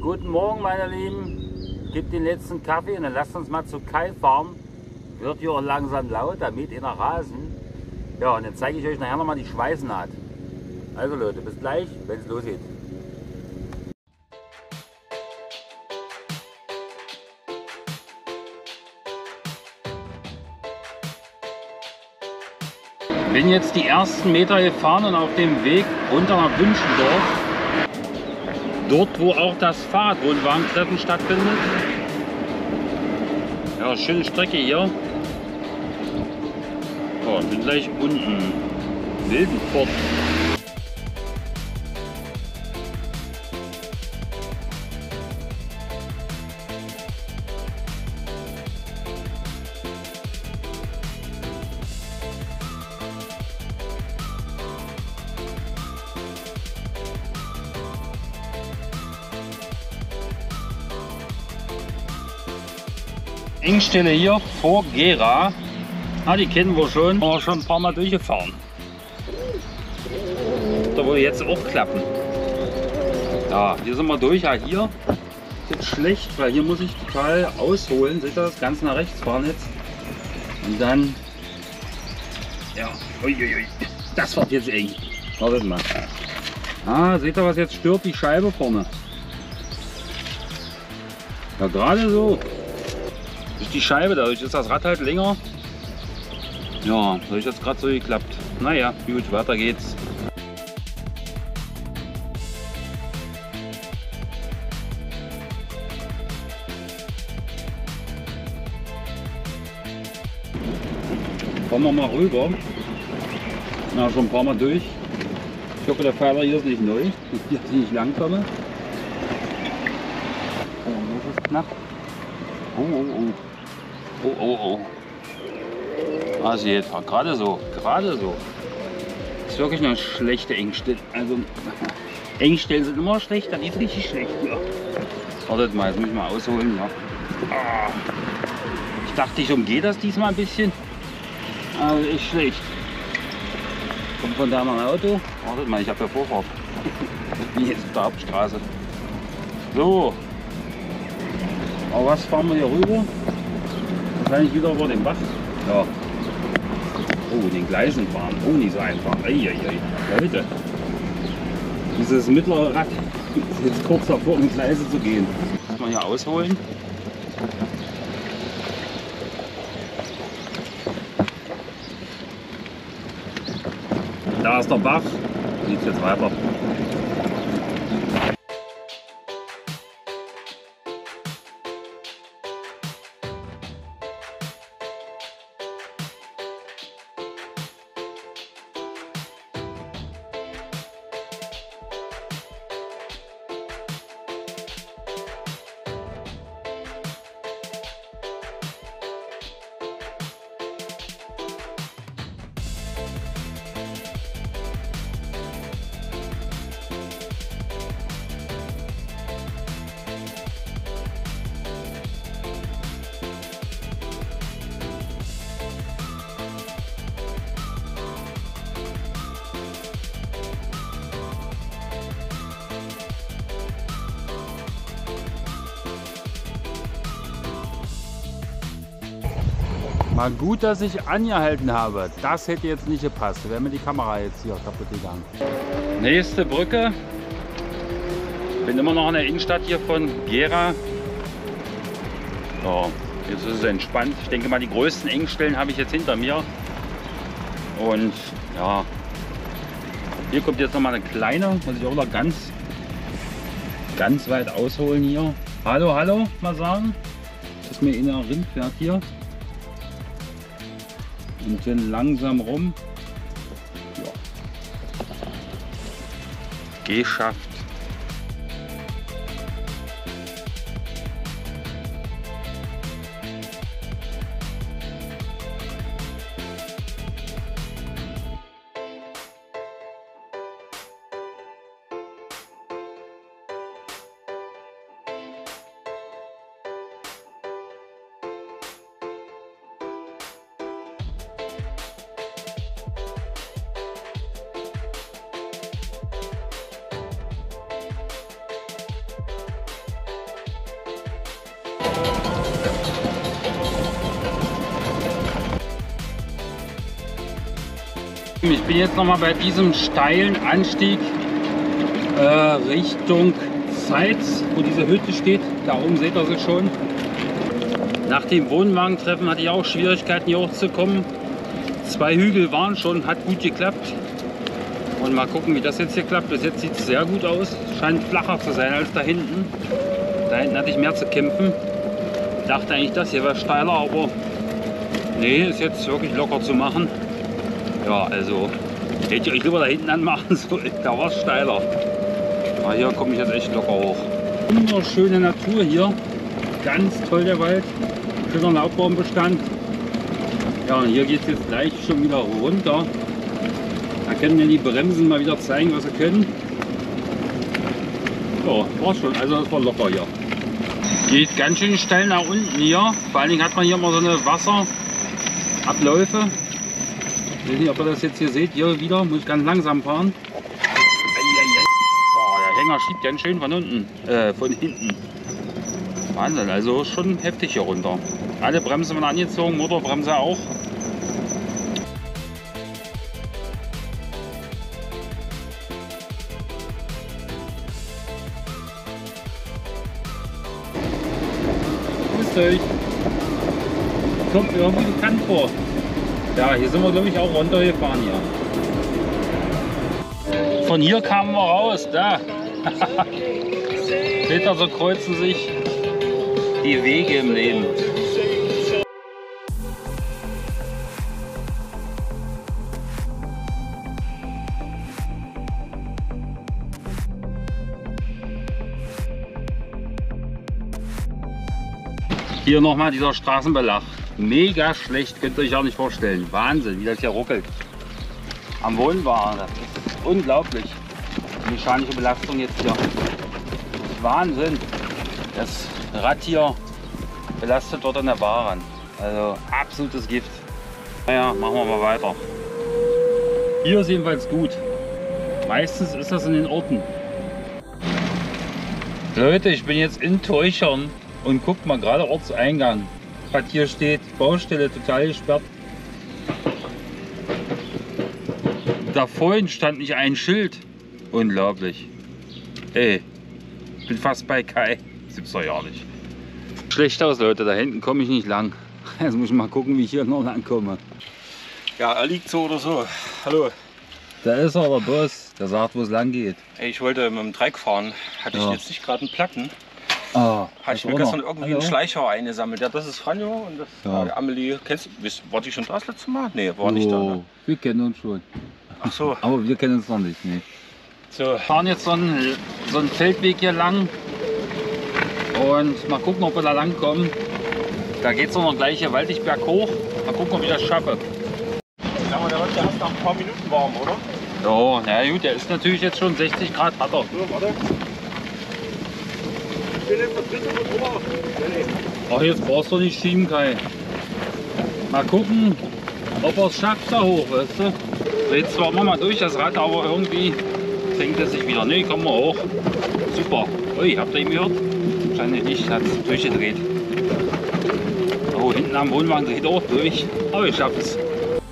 Guten Morgen, meine Lieben. Gib den letzten Kaffee und dann lasst uns mal zu Kai fahren. Wird hier auch langsam laut, damit in der Rasen. Ja, und dann zeige ich euch nachher nochmal die Schweißnaht. Also Leute, bis gleich, wenn es losgeht. Bin jetzt die ersten Meter gefahren und auf dem Weg runter nach Wünschendorf. Dort, wo auch das Fahrradwohnwagentreffen stattfindet. Ja, schöne Strecke hier. Oh, bin gleich unten. Wildenport. Engstelle hier vor Gera. Ah, die kennen wir schon. Haben wir schon ein paar Mal durchgefahren. Da würde jetzt auch klappen. Ja, hier sind wir durch. Ja, hier ist jetzt schlecht, weil hier muss ich total ausholen. Seht ihr das? Ganz nach rechts fahren jetzt. Und dann. Ja, uiuiui. Das wird jetzt eng. Wartet mal. Ah, seht ihr, was jetzt stört? Die Scheibe vorne. Ja, gerade so. Durch die Scheibe, dadurch ist das Rad halt länger. Ja, dadurch hat es gerade so geklappt. Naja, gut, weiter geht's. Fahren wir mal rüber. Na, schon ein paar Mal durch. Ich hoffe, der Pfeiler hier ist nicht neu, dass ich nicht lang komme. Oh, das ist knapp. Oh, oh, oh. Oh, oh, oh. Also jetzt gerade so, gerade so. Das ist wirklich eine schlechte Engstelle. Also Engstellen sind immer schlecht, das ist richtig schlecht. Ja. Wartet mal, jetzt muss ich mal ausholen. Ja. Ah. Ich dachte, ich umgehe das diesmal ein bisschen. Aber ist schlecht. Kommt von da mal ein Auto. Wartet mal, ich habe ja Vorfahrt. Wie jetzt auf der Hauptstraße. So. Aber was fahren wir hier rüber? Wahrscheinlich wieder über den Bach. Ja. Oh, den Gleisen fahren. Oh, nicht so einfach. Eieiei. Leute. Dieses mittlere Rad ist jetzt kurz davor, in die Gleise zu gehen. Muss man hier ausholen. Da ist der Bach. Geht jetzt weiter. Mal gut, dass ich angehalten habe. Das hätte jetzt nicht gepasst. Da wäre mir die Kamera jetzt hier kaputt gegangen. Nächste Brücke. Bin immer noch in der Innenstadt hier von Gera. So, jetzt ist es entspannt. Ich denke mal, die größten Engstellen habe ich jetzt hinter mir. Und ja, hier kommt jetzt noch mal eine kleine. Muss ich auch noch ganz weit ausholen hier. Hallo, hallo, mal sagen. Dass mir in der Rind fährt hier. Und dann langsam rum. Ja. Geschafft. Ich bin jetzt noch mal bei diesem steilen Anstieg Richtung Zeitz, wo diese Hütte steht. Da oben seht ihr sie schon. Nach dem Wohnwagentreffen hatte ich auch Schwierigkeiten hier hochzukommen. 2 Hügel waren schon, hat gut geklappt. Und mal gucken, wie das jetzt hier klappt. Bis jetzt sieht es sehr gut aus. Scheint flacher zu sein als da hinten. Da hinten hatte ich mehr zu kämpfen. Dachte eigentlich, das hier wäre steiler, aber nee, ist jetzt wirklich locker zu machen. Ja, also hätte ich euch lieber da hinten anmachen sollen. Da war es steiler. Aber hier komme ich jetzt echt locker hoch. Wunderschöne Natur hier. Ganz toll der Wald. Schöner Laubbaumbestand. Ja, und hier geht es jetzt gleich schon wieder runter. Da können mir die Bremsen mal wieder zeigen, was sie können. Ja, war schon. Also das war locker hier. Geht ganz schön steil nach unten hier. Vor allen Dingen hat man hier immer so eine Wasserabläufe. Ich weiß nicht, ob ihr das jetzt hier seht. Hier wieder muss ich ganz langsam fahren. Oh, der Hänger schiebt ganz schön von unten, von hinten. Wahnsinn, also schon heftig hier runter. Alle Bremsen waren angezogen, Motorbremse auch. Grüßt euch. Kommt mir irgendwie bekannt vor. Ja, hier sind wir glaube ich auch runtergefahren hier. Von hier kamen wir raus, da. Seht ihr, so kreuzen sich die Wege im Leben. Hier nochmal dieser Straßenbelag. Mega schlecht, könnt ihr euch auch nicht vorstellen. Wahnsinn, wie das hier ruckelt. Am Wohnwagen, das ist unglaublich. Die mechanische Belastung jetzt hier. Das ist Wahnsinn. Das Rad hier belastet dort an der Bahn. Also absolutes Gift. Naja, machen wir mal weiter. Hier ist jedenfalls gut. Meistens ist das in den Orten. Leute, ich bin jetzt in Teuchern und guckt mal gerade Ortseingang. Was hier steht, Baustelle total gesperrt. Da vorhin stand nicht ein Schild. Unglaublich. Ey, bin fast bei Kai. Das gibt's doch ja nicht. Schlecht aus, Leute, da hinten komme ich nicht lang. Jetzt muss ich mal gucken, wie ich hier noch lang komme. Ja, er liegt so oder so. Hallo. Da ist er, der Boss. Der sagt, wo es lang geht. Ey, ich wollte mit dem Dreieck fahren. Hatte ich Ja. jetzt nicht gerade einen Platten? Ah, Hatte ich mir gestern irgendwie einen Schleicher eingesammelt. Ja, das ist Franjo und das Ja. Amelie. Kennst du? War die schon da das letzte Mal? Nee, war nicht da. Ne? Wir kennen uns schon. Ach so. Aber wir kennen uns noch nicht. Nee. So. Wir fahren jetzt so einen Feldweg hier lang. Und mal gucken, ob wir da lang kommen. Da geht es noch gleich hier waldig berghoch. Mal gucken, ob ich das schaffe. Sag mal, der wird ja erst nach ein paar Minuten warm, oder? Ja, na gut, der ist natürlich jetzt schon 60 Grad hat er. So, warte. Ich bin jetzt vertreten und drüber. Ach, jetzt brauchst du nicht schieben, Kai. Mal gucken, ob er es schafft da hoch, weißt du. Jetzt zwar mal durch das Rad, aber irgendwie fängt es sich wieder. Ne, kommen wir hoch. Super. Ui, habt ihr ihn gehört? Wahrscheinlich nicht, hat es durchgedreht. Oh, hinten am Wohnwagen dreht auch durch. Aber ich schaffe es.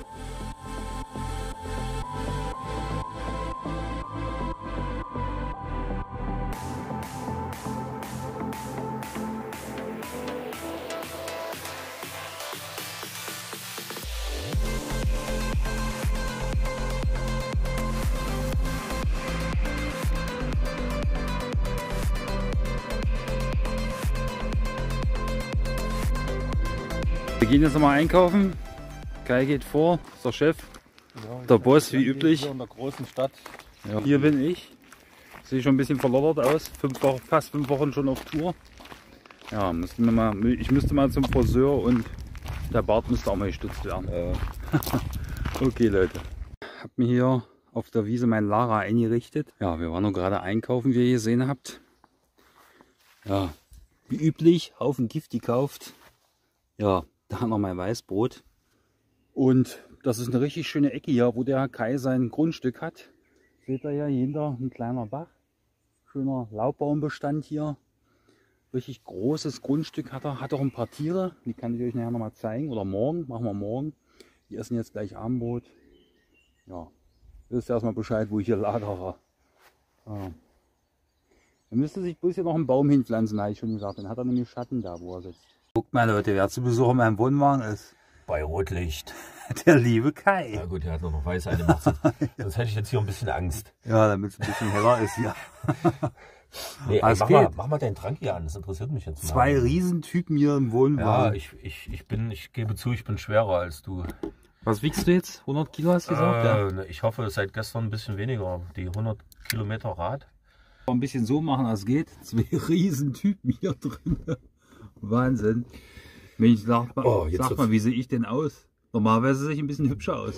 Wir gehen jetzt nochmal einkaufen. Kai geht vor, ist der Chef. Ja, Der Boss, wie üblich. Hier in der großen Stadt. Ja. Hier bin ich. Sehe schon ein bisschen verloddert aus. Fast 5 Wochen schon auf Tour. Ja, ich müsste mal zum Friseur und der Bart müsste auch mal gestutzt werden. Okay, Leute. Ich habe mir hier auf der Wiese mein Lara eingerichtet. Ja, wir waren noch gerade einkaufen, wie ihr gesehen habt. Ja, wie üblich, Haufen Gift gekauft. Ja, da noch mein Weißbrot. Und das ist eine richtig schöne Ecke hier, wo der Kai sein Grundstück hat. Seht ihr ja, hinter ein kleiner Bach. Schöner Laubbaumbestand hier. Richtig großes Grundstück hat er. Hat auch ein paar Tiere. Die kann ich euch nachher noch mal zeigen. Oder morgen. Machen wir morgen. Die essen jetzt gleich Abendbrot. ja, wisst ihr erstmal Bescheid, wo ich hier lagere. Ja. Er müsste sich bloß hier noch einen Baum hinpflanzen, habe ich schon gesagt. Dann hat er nämlich Schatten da, wo er sitzt. Guckt mal Leute, wer zu Besuch in meinem Wohnwagen ist. Bei Rotlicht. Der liebe Kai. Ja gut, der hat noch weiß eine Macht. Sonst hätte ich jetzt hier ein bisschen Angst. Ja, damit es ein bisschen heller ist hier. Nee, mach mal deinen Trank hier an, das interessiert mich jetzt mal. 2 Riesentypen hier im Wohnwagen. Ja, ich gebe zu, ich bin schwerer als du. Was wiegst du jetzt? 100 Kilo hast du gesagt? Ja. Ich hoffe, seit gestern ein bisschen weniger. Die 100 Kilometer Rad. Ein bisschen so machen, als geht. 2 Riesentypen hier drin. Wahnsinn. Mensch, sag mal, wie sehe ich denn aus? Normalerweise sehe ich ein bisschen hübscher aus.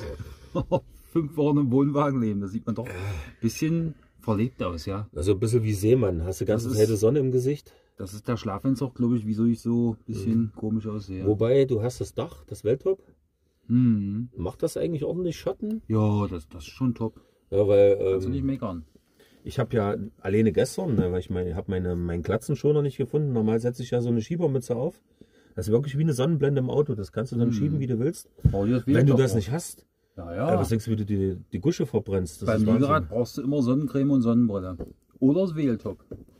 5 Wochen im Wohnwagen leben, da sieht man doch ein bisschen verlebt aus, ja. Also ein bisschen wie Seemann. Hast du ganz helle Sonne im Gesicht? Das ist der Schlafentzug, glaube ich, wieso ich so ein bisschen komisch aussehe. Wobei, du hast das Dach, das Welttop. Mhm. Macht das eigentlich ordentlich Schatten? Ja, das ist schon top. Ja, weil kannst du nicht meckern. Ich habe ja alleine gestern, weil ich habe meinen Glatzenschoner nicht gefunden. Normal setze ich ja so eine Schiebermütze auf. Das ist wirklich wie eine Sonnenblende im Auto. Das kannst du dann schieben, wie du willst. Wenn du das nicht hast, was denkst du, wie du die Gusche verbrennst? Das beim Liegerad brauchst du immer Sonnencreme und Sonnenbrille. Oder das Wähltop.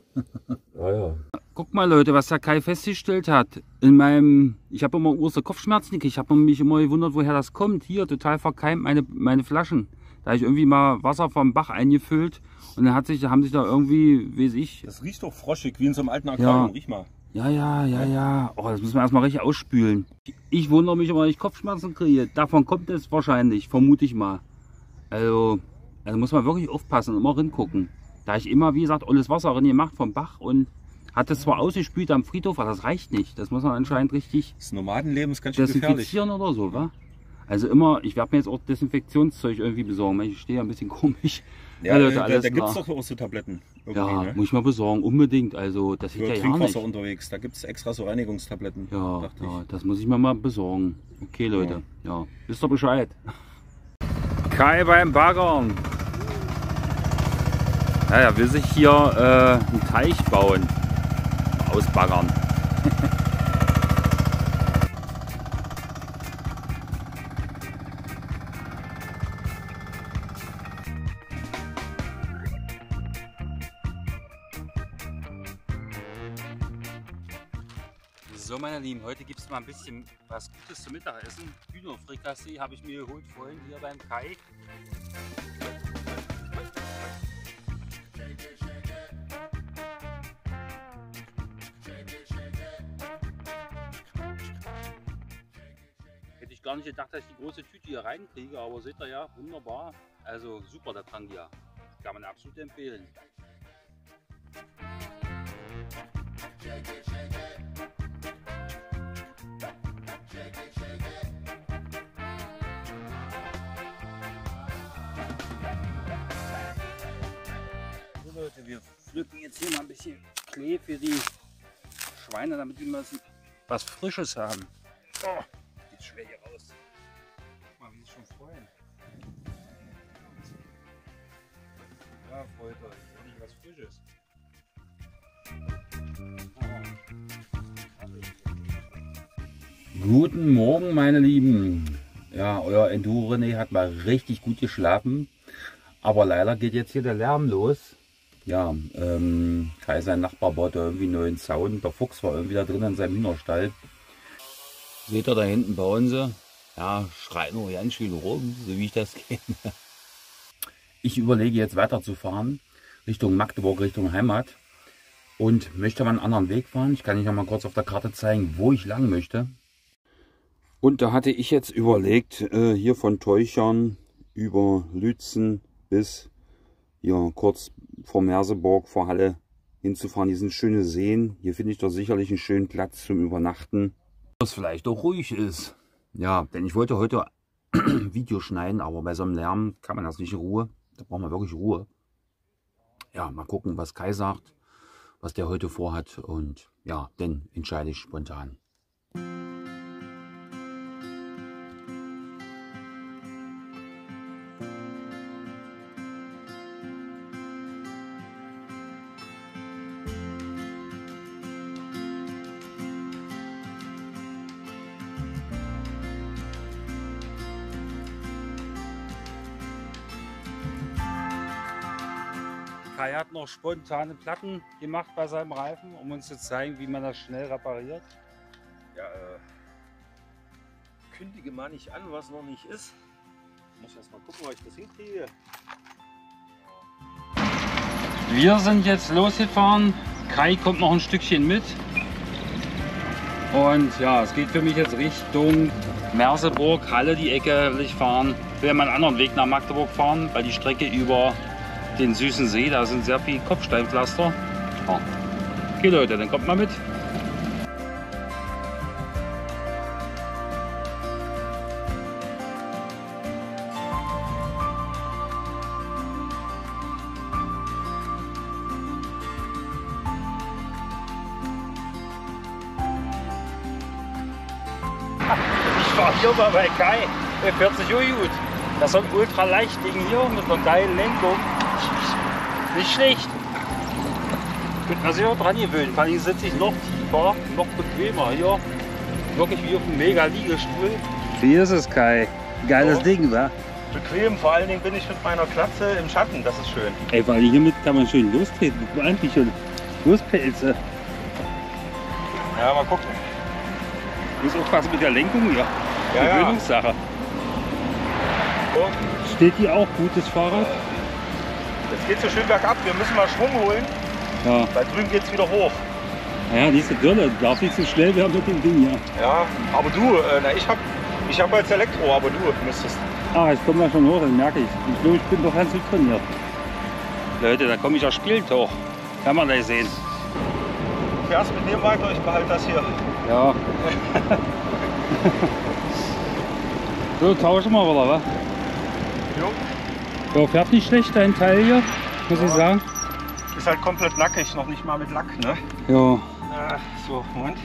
Ja. Guck mal Leute, was der Kai festgestellt hat. Ich habe immer große Kopfschmerzen. Ich habe mich immer gewundert, woher das kommt. Hier, total verkeimt meine Flaschen. Da habe ich irgendwie mal Wasser vom Bach eingefüllt. Und dann haben sich da irgendwie, weiß ich... Das riecht doch froschig, wie in so einem alten Aquarium. Ja. Riech mal. Ja. Oh, das müssen wir erstmal richtig ausspülen. Ich wundere mich immer, wenn ich Kopfschmerzen kriege. Davon kommt es wahrscheinlich, vermute ich mal. Also muss man wirklich aufpassen und immer hingucken. Da ich immer, wie gesagt, alles Wasser drin gemacht vom Bach und hat es zwar ausgespült am Friedhof, aber das reicht nicht. Das muss man anscheinend richtig das Nomadenleben ist ganz schön gefährlich. Desinfizieren oder so, wa? Also immer, ich werde mir jetzt auch Desinfektionszeug irgendwie besorgen. Ich stehe ja ein bisschen komisch. Ja, Leute, da gibt es doch auch so Tabletten. Ja, ne? muss ich mal besorgen, unbedingt. Also das geht ja gar nicht. Unterwegs, da gibt es extra so Reinigungstabletten. Ja, das muss ich mir mal besorgen. Okay Leute, ja, wisst ihr Bescheid. Kai beim Baggern. Ja, er will sich hier einen Teich bauen. Ausbaggern. So meine Lieben, heute gibt es mal ein bisschen was Gutes zum Mittagessen. Hühnerfrikassee habe ich mir geholt vorhin hier beim Kai. Hätte ich gar nicht gedacht, dass ich die große Tüte hier reinkriege, aber seht ihr ja, wunderbar. Also super der Trank hier. Kann man absolut empfehlen. So Leute, wir pflücken jetzt hier mal ein bisschen Klee für die Schweine, damit die mal was Frisches haben. Oh, geht schwer hier raus. Guck mal, wie sie schon freuen. Ja, freut euch. Endlich was Frisches. Guten Morgen, meine Lieben. Ja, euer Enduro René hat mal richtig gut geschlafen. Aber leider geht jetzt hier der Lärm los. Ja, Kai, sein Nachbar baut da irgendwie einen neuen Zaun. Der Fuchs war irgendwie da drin in seinem Hühnerstall. Seht ihr, da hinten bauen sie. Ja, schreit nur ganz schön rum, so wie ich das kenne. Ich überlege jetzt weiterzufahren, Richtung Magdeburg, Richtung Heimat. Und möchte mal einen anderen Weg fahren. Ich kann euch noch mal kurz auf der Karte zeigen, wo ich lang möchte. Und da hatte ich jetzt überlegt, hier von Teuchern über Lützen bis hier kurz vor Merseburg, vor Halle hinzufahren. Hier sind schöne Seen. Hier finde ich doch sicherlich einen schönen Platz zum Übernachten. Was vielleicht auch ruhig ist. Ja, denn ich wollte heute Video schneiden, aber bei so einem Lärm kann man das nicht in Ruhe. Da braucht man wirklich Ruhe. Ja, mal gucken, was Kai sagt, was der heute vorhat. Und ja, dann entscheide ich spontan. Kai hat noch spontane Platten gemacht bei seinem Reifen, um uns zu zeigen, wie man das schnell repariert. Ja, kündige mal nicht an, was noch nicht ist. Ich muss erst mal gucken, ob ich das hinkriege. Wir sind jetzt losgefahren. Kai kommt noch ein Stückchen mit. Und ja, es geht für mich jetzt Richtung Merseburg, Halle, die Ecke will ich fahren. Ich will ja mal einen anderen Weg nach Magdeburg fahren, weil die Strecke über den Süßen See, da sind sehr viele Kopfsteinpflaster. Ja. Okay Leute, dann kommt mal mit. Ich fahre hier mal bei Kai, der fährt sich gut. Das ist ein ultraleicht Ding hier mit einer geilen Lenkung. Nicht schlecht. Könnte man sich auch dran gewöhnen. Vor allem sitze ich noch tiefer, noch bequemer hier. Wirklich wie auf einem mega Liegestuhl. Wie ist es, Kai? Geiles Ding, wa? Bequem, vor allen Dingen bin ich mit meiner Klatze im Schatten, das ist schön. Ey, weil hiermit kann man schön lostreten. Guck mal an, wie schön lospelze. Ja, mal gucken. Muss aufpassen mit der Lenkung hier. Ja, Gewöhnungssache. So. Steht hier auch gutes Fahrrad? Jetzt geht es so schön bergab, wir müssen mal Schwung holen. Ja. Da drüben geht es wieder hoch. Naja, diese Dirne darf nicht so schnell werden mit dem Ding hier. Ja, aber du, ich hab jetzt Elektro, aber du müsstest. Ah, ich komme da schon hoch, das merke ich. Ich glaube, ich bin doch ganz gut trainiert. Leute, da komme ich auch spielend hoch. Kann man gleich sehen. Du fährst mit dem weiter, ich behalte das hier. Ja. So, tauschen wir wieder, wa? Jo. Ja, fährt nicht schlecht, dein Teil hier, muss ich sagen. Ist halt komplett nackig, noch nicht mal mit Lack, ne? Ja. So, Moment.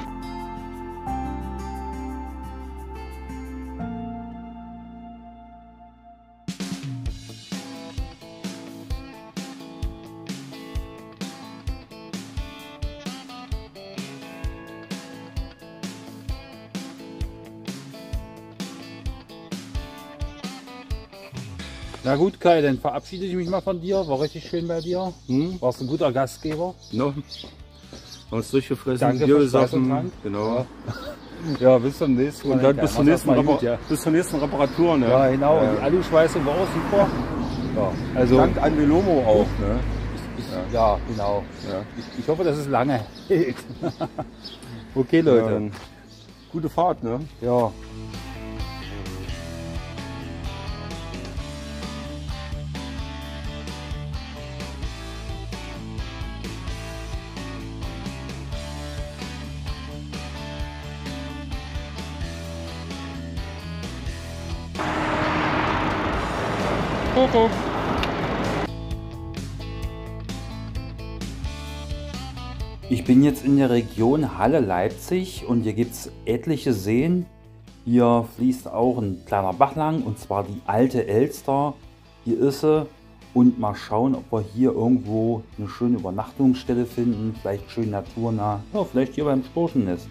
Na gut, Kai, dann verabschiede ich mich mal von dir. War richtig schön bei dir. Warst ein guter Gastgeber. No. Haben uns durchgefressen, Danke Bier für Spaß und gesoffen. Trank. Genau. Ja, bis zum nächsten Mal. Und dann bis zur nächsten, ja. bis zur nächsten Reparatur. Ne? Ja, genau. Und die Aluschweißung war auch super. Ja, also, Dank an Velomo auch. Ne? ja, genau. Ja. Ich hoffe, dass es lange hält. Okay, Leute. Ja, gute Fahrt, ne? Ja. Kuckuck. Ich bin jetzt in der Region Halle-Leipzig und hier gibt es etliche Seen. Hier fließt auch ein kleiner Bach lang und zwar die alte Elster. Hier ist sie und mal schauen, ob wir hier irgendwo eine schöne Übernachtungsstelle finden. Vielleicht schön naturnah, ja, vielleicht hier beim Storchennest.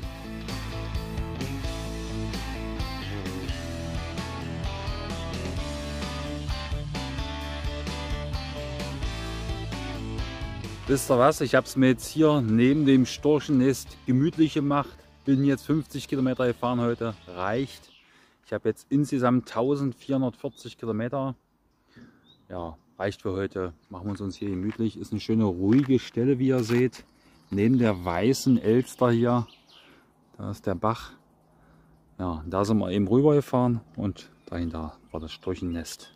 Wisst ihr was, ich habe es mir jetzt hier neben dem Storchennest gemütlich gemacht. Bin jetzt 50 Kilometer gefahren heute, reicht. Ich habe jetzt insgesamt 1440 Kilometer. Ja, reicht für heute. Machen wir uns hier gemütlich. Ist eine schöne ruhige Stelle, wie ihr seht. Neben der weißen Elster hier. Da ist der Bach. Ja, da sind wir eben rüber gefahren und dahinter war das Storchennest.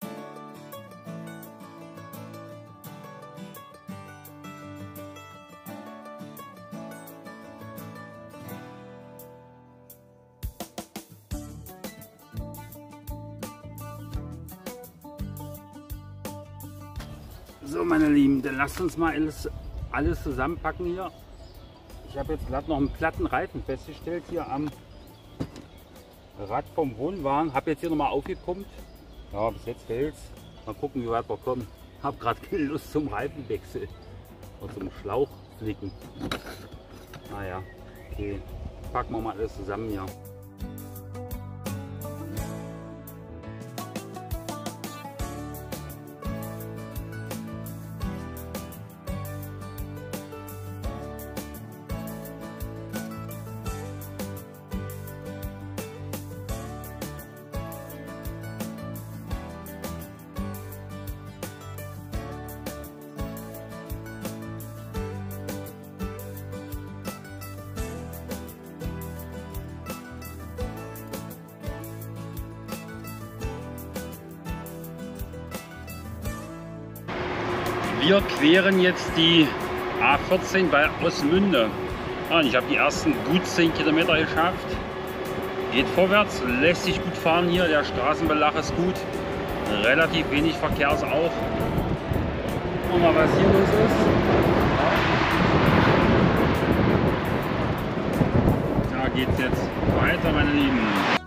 So, meine Lieben, dann lasst uns mal alles zusammenpacken hier. Ich habe jetzt gerade noch einen platten Reifen festgestellt hier am Rad vom Wohnwagen. Habe jetzt hier nochmal aufgepumpt. Ja, bis jetzt hält's. Mal gucken, wie weit wir kommen. Habe gerade keine Lust zum Reifenwechsel und zum Schlauchflicken. Naja, okay. Packen wir mal alles zusammen hier. Wir queren jetzt die A14 bei Osmünde. Und ich habe die ersten gut 10 Kilometer geschafft. Geht vorwärts, lässt sich gut fahren hier. Der Straßenbelag ist gut. Relativ wenig Verkehr ist auch. Gucken wir mal, was hier los ist. Da geht es jetzt weiter, meine Lieben.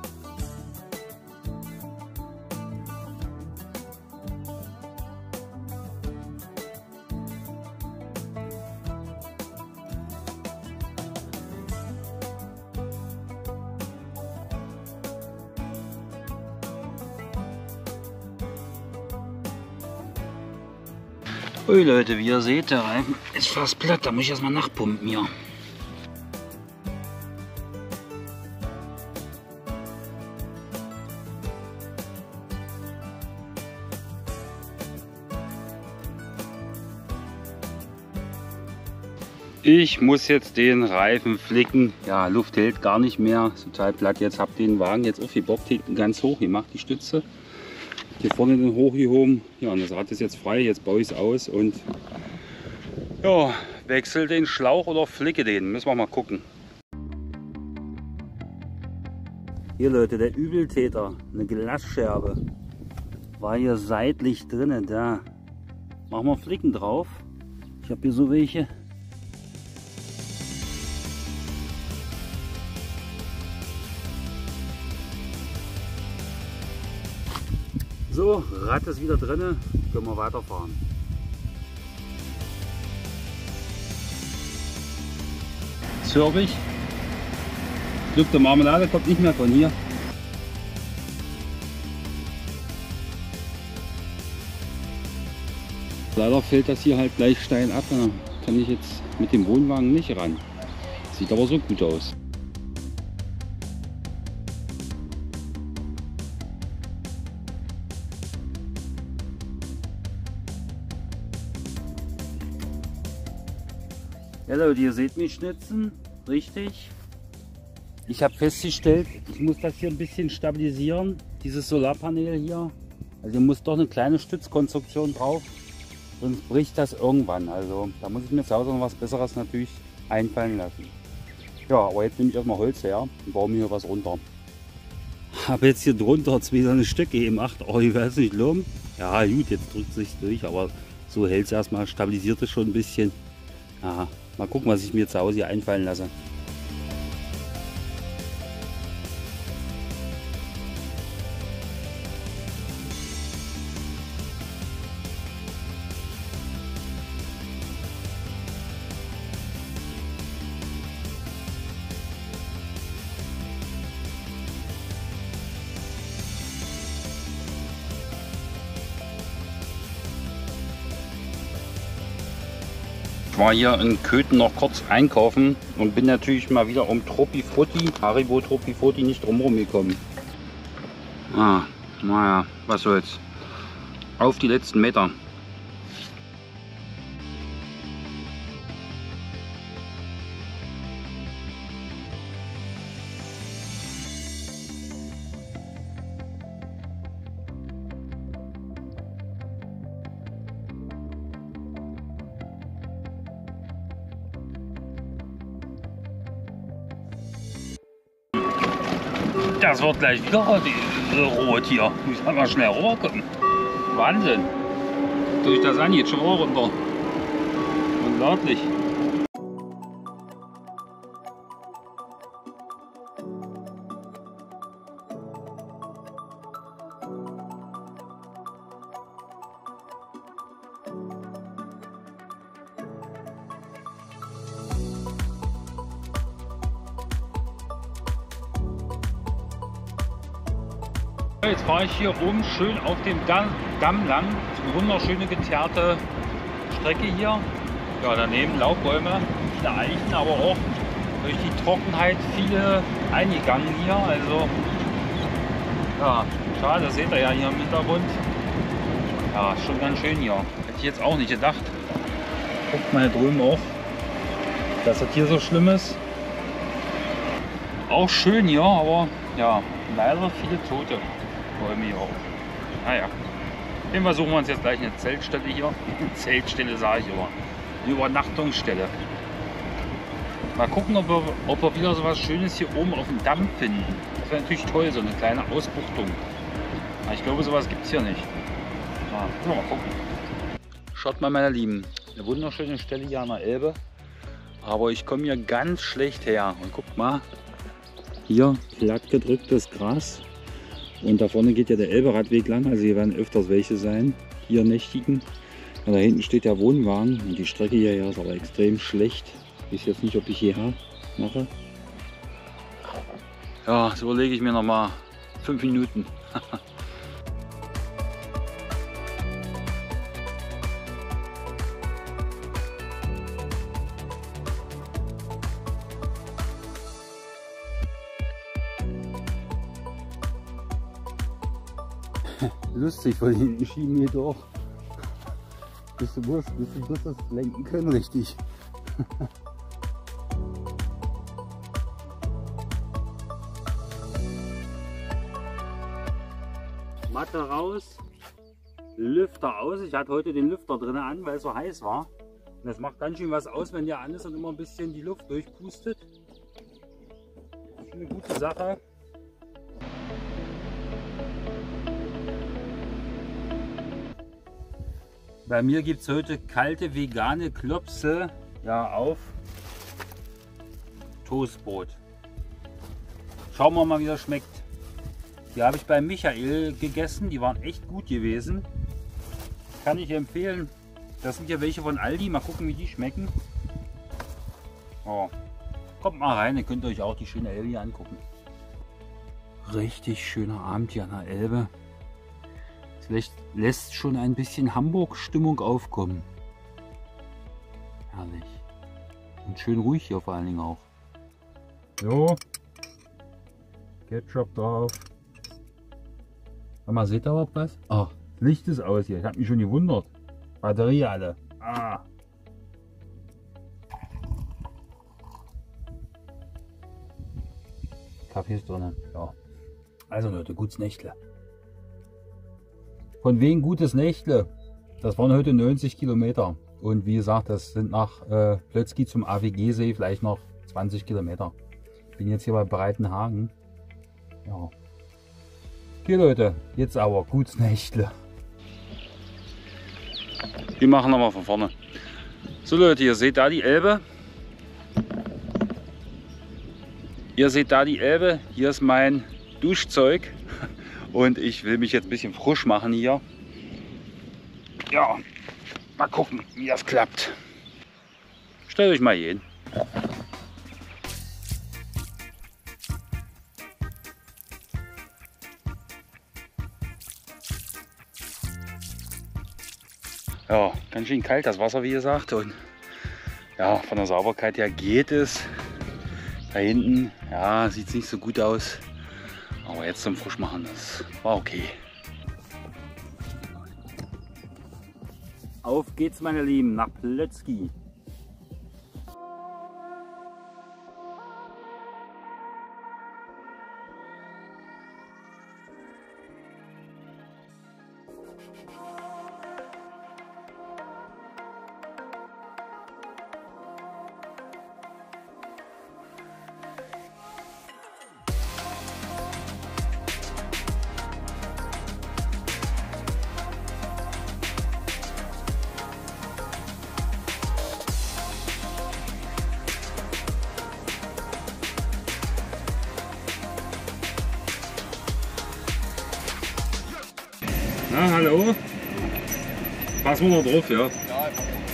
Ui Leute, wie ihr seht, der Reifen ist fast platt, da muss ich erstmal nachpumpen hier. Ich muss jetzt den Reifen flicken. Ja, Luft hält gar nicht mehr, ist total platt. Jetzt habe ich den Wagen jetzt aufgebockt, hinten ganz hoch gemacht, die Stütze. Hier vorne den hochgehoben. Ja, und das Rad ist jetzt frei. Jetzt baue ich es aus und ja, wechsel den Schlauch oder flicke den. Müssen wir mal gucken. Hier Leute, der Übeltäter, eine Glasscherbe, war hier seitlich drin. Da machen wir Flicken drauf. Ich habe hier so welche. So, Rad ist wieder drin, können wir weiterfahren. Jetzt höre ich, Luft der Marmelade kommt nicht mehr von hier. Leider fällt das hier halt gleich steil ab, da kann ich jetzt mit dem Wohnwagen nicht ran. Sieht aber so gut aus. Ja Leute, ihr seht mich schnitzen, richtig. Ich habe festgestellt, ich muss das hier ein bisschen stabilisieren, dieses Solarpanel hier. Also hier muss doch eine kleine Stützkonstruktion drauf, sonst bricht das irgendwann. Also da muss ich mir zu Hause noch was Besseres natürlich einfallen lassen. Ja, aber jetzt nehme ich erstmal Holz her und baue mir hier was runter. Habe jetzt hier drunter zwei so eine Stücke eben 8 Euro, ich weiß nicht, Lum. Ja gut, jetzt drückt es sich durch, aber so hält es erstmal, stabilisiert es schon ein bisschen. Aha. Mal gucken, was ich mir zu Hause hier einfallen lasse. Ich war hier in Köthen noch kurz einkaufen und bin natürlich mal wieder um Tropifrutti, Haribo Tropifrutti, nicht drumherum gekommen. Naja, was soll's. Auf die letzten Meter. Das wird gleich wieder rot hier. Ich muss mal schnell rübergucken. Wahnsinn. Durch das an, jetzt schon runter. Unglaublich. Jetzt fahre ich hier oben schön auf dem Damm lang. Eine wunderschöne geteerte Strecke hier. Ja, daneben Laubbäume, viele Eichen, aber auch durch die Trockenheit viele eingegangen hier. Also ja, schade, das seht ihr ja hier im Hintergrund. Ja, schon ganz schön hier. Hätte ich jetzt auch nicht gedacht. Guckt mal hier drüben auch, dass das hier so schlimm ist. Auch schön hier, aber ja, leider viele Tote. Bäume hier auch. Naja, Jedenfalls suchen wir uns jetzt gleich eine Zeltstelle hier. Zeltstelle sage ich aber. Eine Übernachtungsstelle. Mal gucken, ob wir wieder so was Schönes hier oben auf dem Damm finden. Das wäre natürlich toll, so eine kleine Ausbuchtung. Aber ich glaube, sowas gibt es hier nicht. Mal gucken. Schaut mal, meine Lieben, eine wunderschöne Stelle hier an der Elbe. Aber ich komme hier ganz schlecht her. Und guckt mal, hier glatt gedrücktes Gras. Und da vorne geht ja der Elberadweg lang, also hier werden öfters welche sein, hier nächtigen. Und da hinten steht der Wohnwagen und die Strecke hier ist aber extrem schlecht. Ich weiß jetzt nicht, ob ich hierher mache. Ja, das überlege ich mir noch mal 5 Minuten. Lustig, von hinten schieben wir doch. Bist du bloß das lenken können, richtig. Matte raus, Lüfter aus. Ich hatte heute den Lüfter drin an, weil es so heiß war. Und das macht ganz schön was aus, wenn der an ist und immer ein bisschen die Luft durchpustet. Das ist eine gute Sache. Bei mir gibt es heute kalte vegane Klopse, ja, auf Toastbrot. Schauen wir mal, wie das schmeckt. Die habe ich bei Michael gegessen, die waren echt gut gewesen. Kann ich empfehlen. Das sind ja welche von Aldi, mal gucken, wie die schmecken. Oh. Kommt mal rein, dann könnt ihr euch auch die schöne Elbe hier angucken. Richtig schöner Abend hier an der Elbe. Vielleicht lässt schon ein bisschen Hamburg-Stimmung aufkommen. Herrlich. Und schön ruhig hier vor allen Dingen auch. So. Ketchup drauf. Mal, seht ihr überhaupt was? Ach, das Licht ist aus hier. Ich habe mich schon gewundert. Batterie alle. Ah. Kaffee ist drin. Ja. Also Leute, gutes Nächtle. Von wegen gutes Nächtle. Das waren heute 90 Kilometer. Und wie gesagt, das sind nach Plötzky zum AWG-See vielleicht noch 20 Kilometer. Ich bin jetzt hier bei Breitenhagen. Ja. Okay Leute, jetzt aber gutes Nächtle. Wir machen nochmal von vorne. So Leute, ihr seht da die Elbe. Ihr seht da die Elbe. Hier ist mein Duschzeug. Und ich will mich jetzt ein bisschen frisch machen hier. Ja, mal gucken, wie das klappt. Stellt euch mal hier hin. Ja, ganz schön kalt das Wasser, wie gesagt. Und ja, von der Sauberkeit her geht es. Da hinten, ja, sieht es nicht so gut aus. Aber jetzt zum Frischmachen, das war okay. Auf geht's, meine Lieben, nach Plötzky. Na, hallo? Passen wir noch drauf, ja? Ja,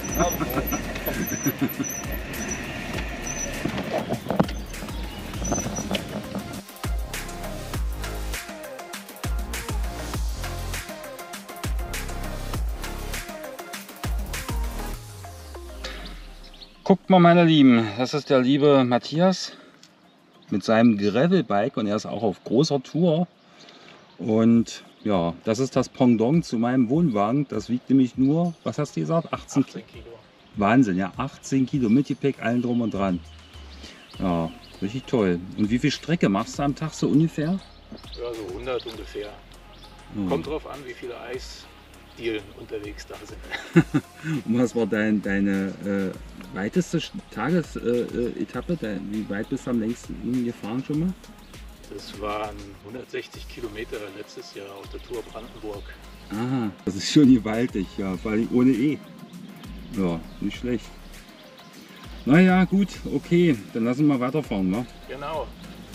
guckt mal, meine Lieben, das ist der liebe Matthias mit seinem Gravelbike und er ist auch auf großer Tour. Und ja, das ist das Pendant zu meinem Wohnwagen. Das wiegt nämlich nur, was hast du gesagt? 18 Kilo. Wahnsinn, ja, 18 Kilo mit Gepäck, allen drum und dran. Ja, richtig toll. Und wie viel Strecke machst du am Tag so ungefähr? Ja, so 100 ungefähr. Kommt drauf an, wie viel Eis Dielen unterwegs da sind. Und was war deine weiteste Tagesetappe? Wie weit bist du am längsten gefahren schon mal? Das waren 160 Kilometer letztes Jahr auf der Tour Brandenburg. Aha, das ist schon gewaltig, ja, vor allem ohne E. Ja, nicht schlecht. Naja, gut, okay, dann lassen wir weiterfahren, wa? Genau.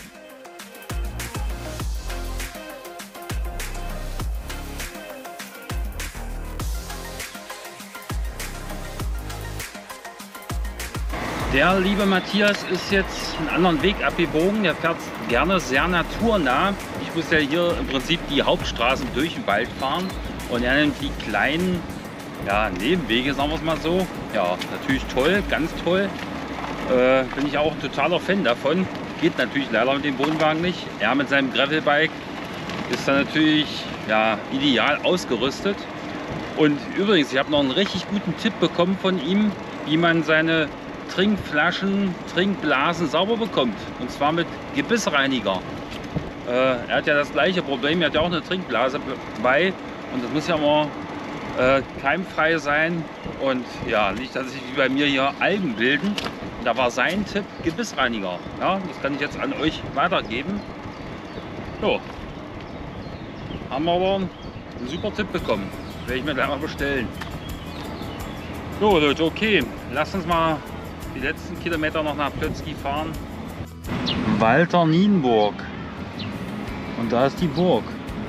Der liebe Matthias ist jetzt einen anderen Weg abgebogen. Der fährt gerne sehr naturnah. Ich muss ja hier im Prinzip die Hauptstraßen durch den Wald fahren. Und er nimmt die kleinen Nebenwege, sagen wir es mal so. Ja, natürlich toll, ganz toll. Bin ich auch ein totaler Fan davon. Geht natürlich leider mit dem Wohnwagen nicht. Er mit seinem Gravelbike ist dann natürlich ideal ausgerüstet. Und übrigens, ich habe noch einen richtig guten Tipp bekommen von ihm, wie man seine Trinkflaschen, Trinkblasen sauber bekommt. Und zwar mit Gebissreiniger. Er hat ja das gleiche Problem, er hat ja auch eine Trinkblase bei. Und das muss ja immer keimfrei sein. Und ja, nicht, dass sich wie bei mir hier Algen bilden. Da war sein Tipp Gebissreiniger. Ja, das kann ich jetzt an euch weitergeben. So. Haben wir aber einen super Tipp bekommen. Werde ich mir gleich mal bestellen. So Leute, okay. Lasst uns mal die letzten Kilometer noch nach Plötzky fahren. Walter Nienburg. Und da ist die Burg.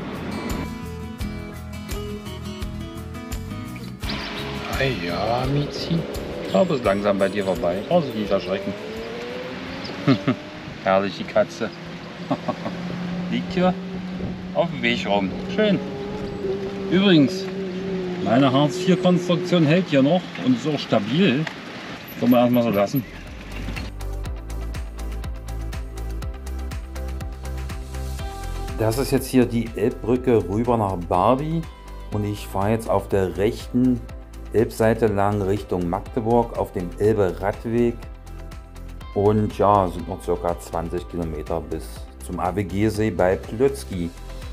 Ja, Mizi. Aber es ist langsam bei dir vorbei. Brauchst dich nicht erschrecken. Herrlich, die Katze. Liegt hier auf dem Weg rum. Schön. Übrigens, meine Hartz-IV-Konstruktion hält hier noch und ist auch stabil. Können wir erstmal so lassen. Das ist jetzt hier die Elbbrücke rüber nach Barby und ich fahre jetzt auf der rechten Elbseite lang Richtung Magdeburg auf dem Elbe-Radweg und ja, sind noch ca. 20 Kilometer bis zum AWG-See bei Plötzky.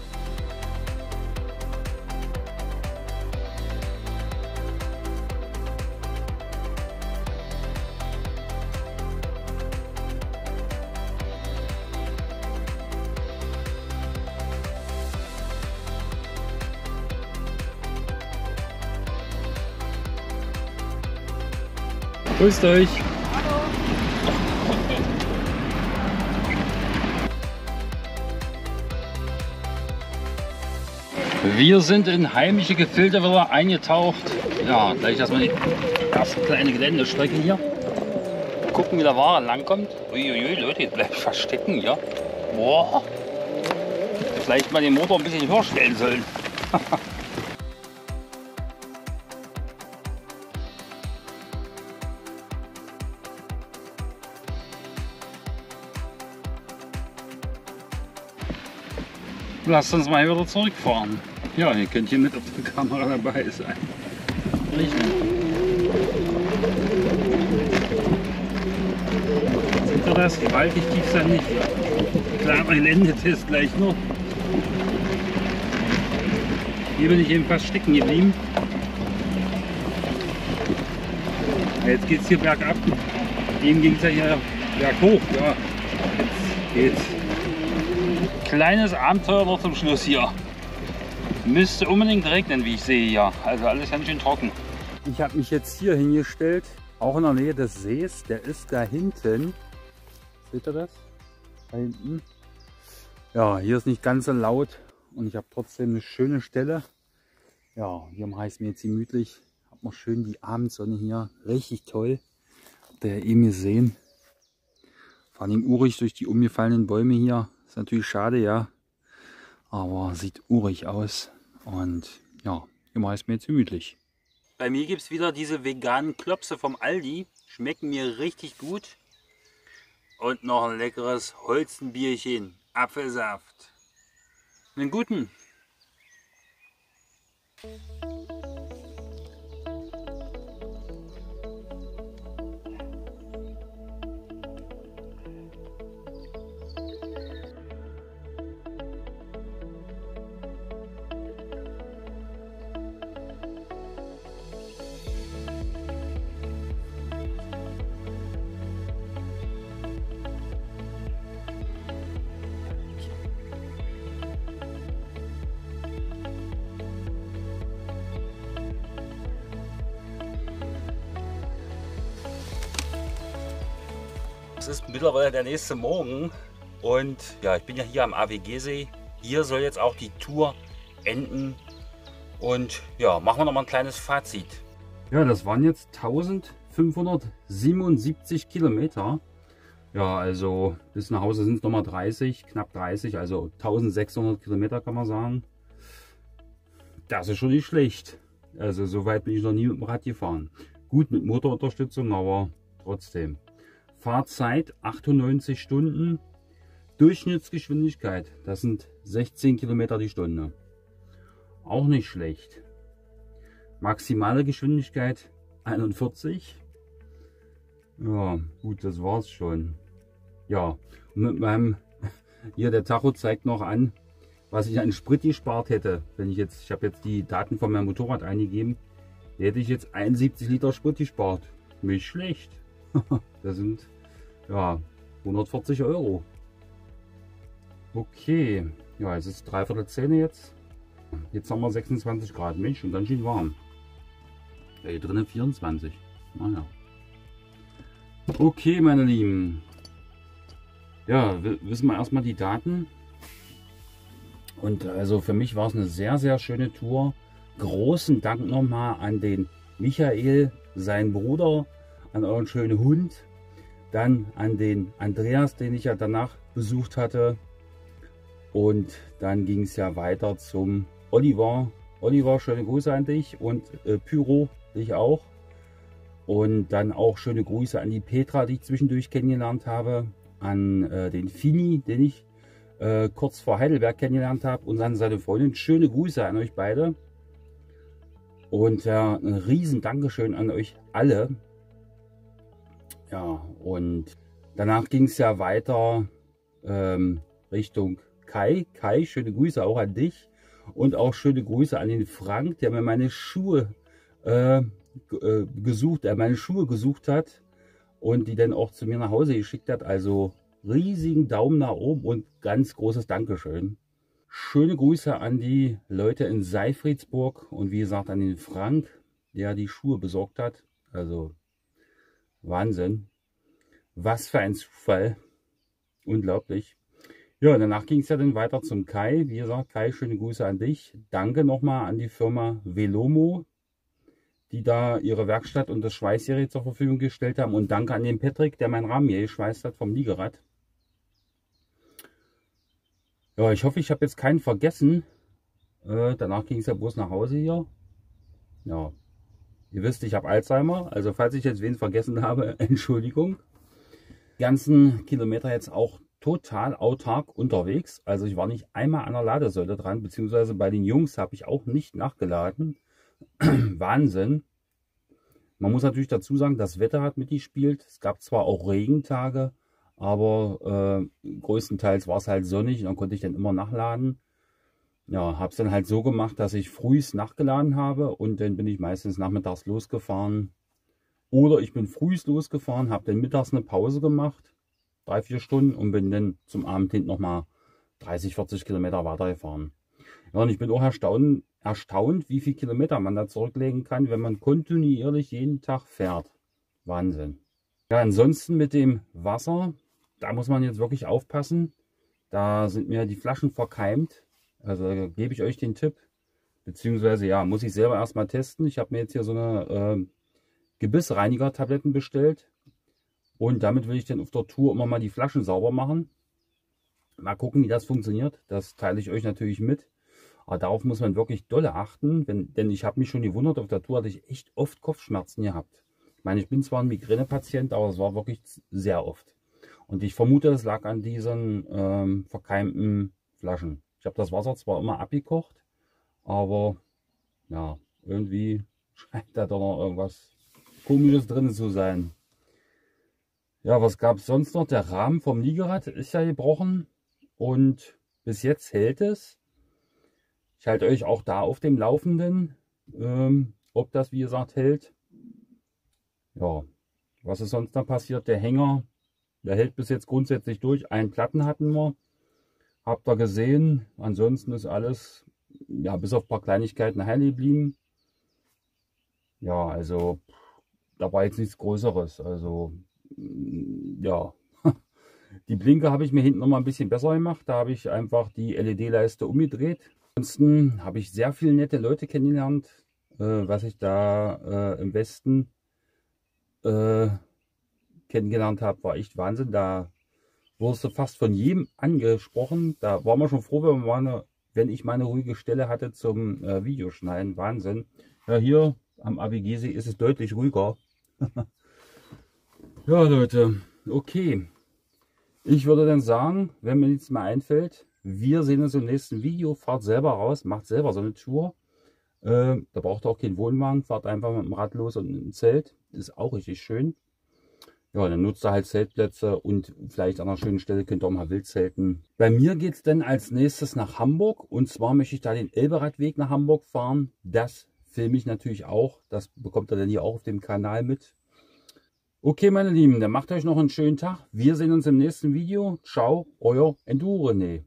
Grüßt euch! Hallo! Wir sind in heimische Gefilde wieder eingetaucht. Ja, gleich erstmal die erste kleine Geländestrecke hier. Gucken, wie der Ware langkommt. Uiuiui, Leute, jetzt bleibt fast stecken hier. Boah! Vielleicht mal den Motor ein bisschen höher stellen sollen. Lasst uns mal wieder zurückfahren. Ja, ihr könnt hier mit auf der Kamera dabei sein. Richtig. Seht ihr das? Gewaltig tief ist das nicht. Klar, mein Ländetest gleich noch. Hier bin ich eben fast stecken geblieben. Jetzt geht es hier bergab. Eben ging es ja hier berghoch. Ja, jetzt geht's. Kleines Abenteuer noch zum Schluss hier. Müsste unbedingt regnen, wie ich sehe hier. Also alles ganz schön trocken. Ich habe mich jetzt hier hingestellt, auch in der Nähe des Sees. Der ist da hinten. Seht ihr das? Da hinten. Ja, hier ist nicht ganz so laut und ich habe trotzdem eine schöne Stelle. Ja, hier mache ich es mir jetzt gemütlich. Hab noch schön die Abendsonne hier. Richtig toll. Habt ihr ja eben gesehen. Vor allem urig durch die umgefallenen Bäume hier. Ist natürlich schade, ja, aber sieht urig aus und ja, immer ist mir jetzt gemütlich. Bei mir gibt es wieder diese veganen Klopse vom Aldi, schmecken mir richtig gut. Und noch ein leckeres Holzenbierchen, Apfelsaft. Einen guten. Es ist mittlerweile der nächste Morgen und ja, ich bin ja hier am AWG-See. Hier soll jetzt auch die Tour enden und ja, machen wir noch mal ein kleines Fazit. Ja, das waren jetzt 1577 Kilometer. Ja, also bis nach Hause sind es nochmal 30, knapp 30, also 1600 Kilometer kann man sagen. Das ist schon nicht schlecht. Also so weit bin ich noch nie mit dem Rad gefahren. Gut mit Motorunterstützung, aber trotzdem. Fahrzeit 98 Stunden. Durchschnittsgeschwindigkeit, das sind 16 Kilometer die Stunde. Auch nicht schlecht. Maximale Geschwindigkeit 41. Ja, gut, das war's schon. Ja, und mit meinem, hier der Tacho zeigt noch an, was ich an Sprit gespart hätte. Wenn ich habe jetzt die Daten von meinem Motorrad eingegeben, hätte ich jetzt 71 Liter Sprit gespart. Nicht schlecht. Das sind ja 140 Euro. Okay, ja, es ist 10:15 jetzt. Jetzt haben wir 26 Grad, Mensch, und ganz schön warm. Ja, hier drinnen 24. Naja. Okay, meine Lieben. Ja, wissen wir erstmal die Daten. Und also für mich war es eine sehr, sehr schöne Tour. Großen Dank nochmal an den Michael, seinen Bruder, an euren schönen Hund. Dann an den Andreas, den ich ja danach besucht hatte. Und dann ging es ja weiter zum Oliver. Oliver, schöne Grüße an dich und Pyro, dich auch. Und dann auch schöne Grüße an die Petra, die ich zwischendurch kennengelernt habe. An den Fini, den ich kurz vor Heidelberg kennengelernt habe. Und an seine Freundin. Schöne Grüße an euch beide. Und ja, ein riesen Dankeschön an euch alle. Ja, und danach ging es ja weiter Richtung Kai. Kai, schöne Grüße auch an dich. Und auch schöne Grüße an den Frank, der mir meine Schuhe meine Schuhe gesucht hat und die dann auch zu mir nach Hause geschickt hat. Also riesigen Daumen nach oben und ganz großes Dankeschön. Schöne Grüße an die Leute in Seifridsburg und wie gesagt an den Frank, der die Schuhe besorgt hat. Also Wahnsinn. Was für ein Zufall. Unglaublich. Ja, danach ging es ja dann weiter zum Kai. Wie gesagt, Kai, schöne Grüße an dich. Danke nochmal an die Firma Velomo, die da ihre Werkstatt und das Schweißgerät zur Verfügung gestellt haben. Und danke an den Patrick, der meinen Rahmen hier geschweißt hat vom Liegerad. Ja, ich hoffe, ich habe jetzt keinen vergessen. Danach ging es ja bloß nach Hause hier. Ja, ihr wisst, ich habe Alzheimer. Also falls ich jetzt wen vergessen habe, Entschuldigung. Die ganzen Kilometer jetzt auch total autark unterwegs. Also ich war nicht einmal an der Ladesäule dran, beziehungsweise bei den Jungs habe ich auch nicht nachgeladen. Wahnsinn. Man muss natürlich dazu sagen, das Wetter hat mitgespielt. Es gab zwar auch Regentage, aber größtenteils war es halt sonnig und dann konnte ich dann immer nachladen. Ja, habe es dann halt so gemacht, dass ich frühs nachgeladen habe und dann bin ich meistens nachmittags losgefahren. Oder ich bin frühs losgefahren, habe dann mittags eine Pause gemacht, 3-4 Stunden und bin dann zum Abend hin nochmal 30-40 Kilometer weitergefahren. Ja, und ich bin auch erstaunt, wie viel Kilometer man da zurücklegen kann, wenn man kontinuierlich jeden Tag fährt. Wahnsinn. Ja, ansonsten mit dem Wasser, da muss man jetzt wirklich aufpassen. Da sind mir die Flaschen verkeimt. Also da gebe ich euch den Tipp. Beziehungsweise, ja, muss ich selber erstmal testen. Ich habe mir jetzt hier so eine Gebissreiniger-Tabletten bestellt. Und damit will ich dann auf der Tour immer mal die Flaschen sauber machen. Mal gucken, wie das funktioniert. Das teile ich euch natürlich mit. Aber darauf muss man wirklich dolle achten, denn ich habe mich schon gewundert, auf der Tour hatte ich echt oft Kopfschmerzen gehabt. Ich meine, ich bin zwar ein Migränepatient, aber es war wirklich sehr oft. Und ich vermute, es lag an diesen verkeimten Flaschen. Ich habe das Wasser zwar immer abgekocht, aber ja, irgendwie scheint da doch noch irgendwas Komisches drin zu sein. Ja, was gab es sonst noch? Der Rahmen vom Liegerad ist ja gebrochen und bis jetzt hält es. Ich halte euch auch da auf dem Laufenden, ob das wie gesagt hält. Ja, was ist sonst noch passiert? Der Hänger, der hält bis jetzt grundsätzlich durch. Einen Platten hatten wir, habt ihr gesehen. Ansonsten ist alles, ja, bis auf ein paar Kleinigkeiten heil geblieben. Ja, also da war jetzt nichts Größeres. Also ja, Die Blinker habe ich mir hinten noch mal ein bisschen besser gemacht. Da habe ich einfach die LED-Leiste umgedreht. Ansonsten habe ich sehr viele nette Leute kennengelernt. Was ich da im Westen kennengelernt habe, war echt Wahnsinn. Da wurdest du fast von jedem angesprochen. Da waren wir schon froh, wenn ich meine ruhige Stelle hatte zum Videoschneiden. Wahnsinn. Ja, hier am AWG-See ist es deutlich ruhiger. Ja, Leute, okay. Ich würde dann sagen, wenn mir nichts mehr einfällt, wir sehen uns im nächsten Video. Fahrt selber raus, macht selber so eine Tour. Da braucht ihr auch keinen Wohnwagen. Fahrt einfach mit dem Rad los und ein Zelt. Ist auch richtig schön. Ja, dann nutzt ihr halt Zeltplätze und vielleicht an einer schönen Stelle könnt ihr auch mal wild zelten. Bei mir geht es dann als nächstes nach Hamburg. Und zwar möchte ich da den Elberadweg nach Hamburg fahren. Das filme ich natürlich auch. Das bekommt ihr dann hier auch auf dem Kanal mit. Okay, meine Lieben, dann macht euch noch einen schönen Tag. Wir sehen uns im nächsten Video. Ciao, euer Enduro René.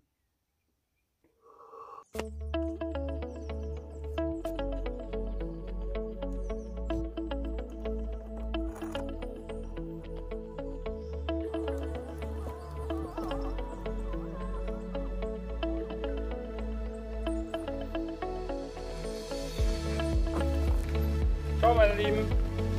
Ciao, meine Lieben.